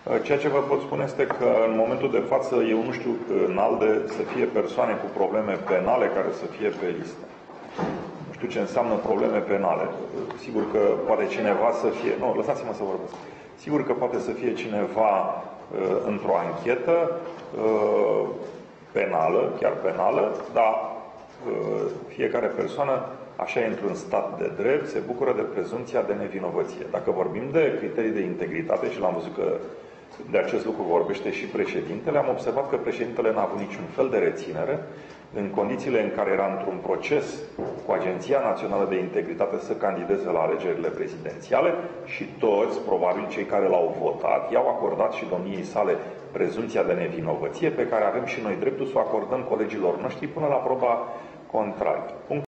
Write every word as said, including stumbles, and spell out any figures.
Ceea ce vă pot spune este că în momentul de față eu nu știu în ALDE să fie persoane cu probleme penale care să fie pe listă. Nu știu ce înseamnă probleme penale. Sigur că poate cineva să fie... Nu, lăsați-mă să vorbesc. Sigur că poate să fie cineva uh, într-o anchetă uh, penală, chiar penală, dar uh, fiecare persoană, așa intră în stat de drept, se bucură de prezumția de nevinovăție. Dacă vorbim de criterii de integritate, și l-am văzut că de acest lucru vorbește și președintele, am observat că președintele n-a avut niciun fel de reținere în condițiile în care era într-un proces cu Agenția Națională de Integritate să candideze la alegerile prezidențiale și toți, probabil cei care l-au votat, i-au acordat și domniei sale prezumția de nevinovăție pe care avem și noi dreptul să o acordăm colegilor noștri până la proba contrară.